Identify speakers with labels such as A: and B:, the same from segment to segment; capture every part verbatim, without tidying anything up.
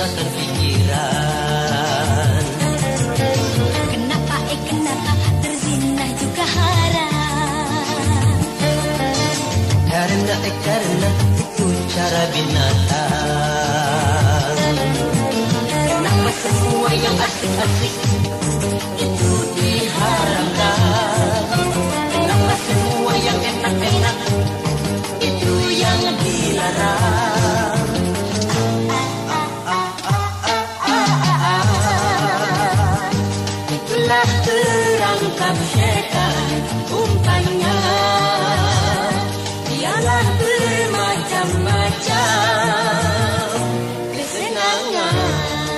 A: merusakkan pikiran.
B: Kenapa, eh kenapa berzina juga haram?
A: Karena, eh karena itu cara binatang. Kenapa semua yang asik-asik itu diharamkan? Kenapa semua yang enak-enak itu yang dilarang? Itulah terangkap syaitan umpannya. Dialah bermacam-macam kesenangan.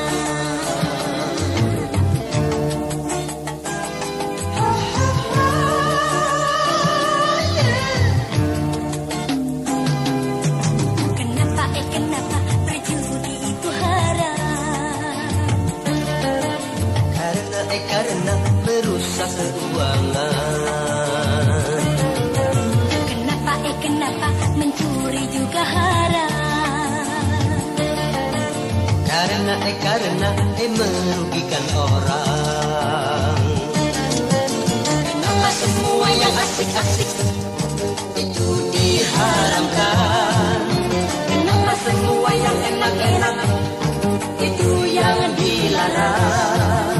B: Kenapa, eh kenapa berjudi itu haram?
A: Karena, eh karena merusak keuangan.
B: Kenapa, eh kenapa mencuri juga haram?
A: Karena, eh karena eh merugikan orang. Kenapa semua yang asik-asik itu diharamkan? Kenapa semua yang enak-enak itu yang dilarang?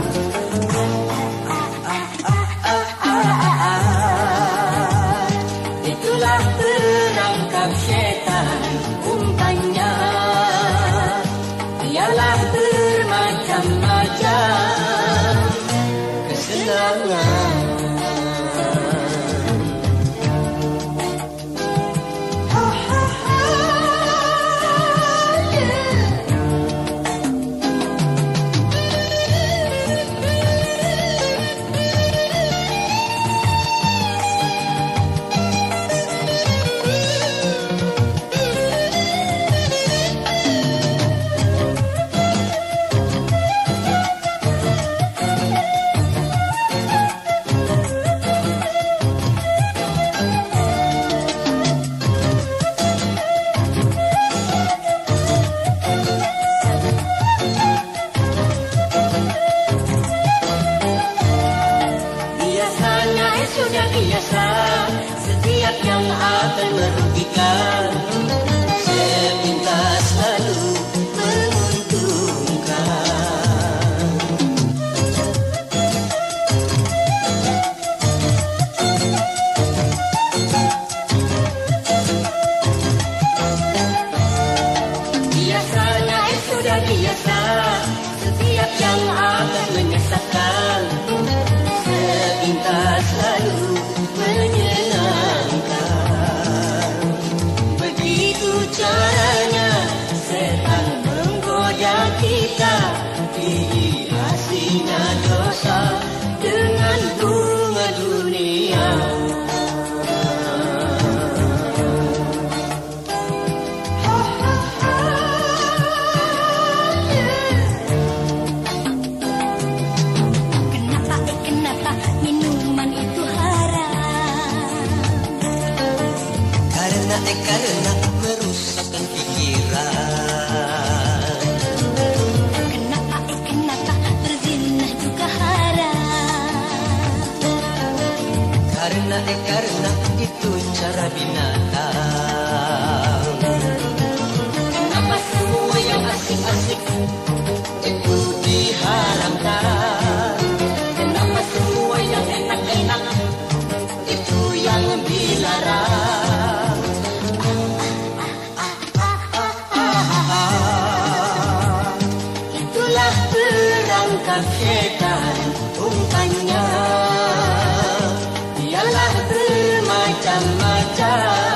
A: Itulah perangkap syaitan umpannya. Ialah bermacam-macam kesenangan. Sudah biasa, setiap yang akan merugikan sepintas lalu menguntungkan. Biasanya eh sudah biasa, setiap yang akan menyesatkan sepintas lalu menyenangkan. Begitu caranya setan menggoda kita, dihiasinya dosa dengan bunga dunia. Eh karena merusakkan pikiran.
B: Kenapa, eh kenapa berzina juga haram?
A: Karena, eh karena itu cara binatang. Kenapa semua yang asik-asik itu diharamkan? Kenapa semua yang enak-enak itu yang dilarang? Perangkap syaitan umpannya. Dialah bermacam-macam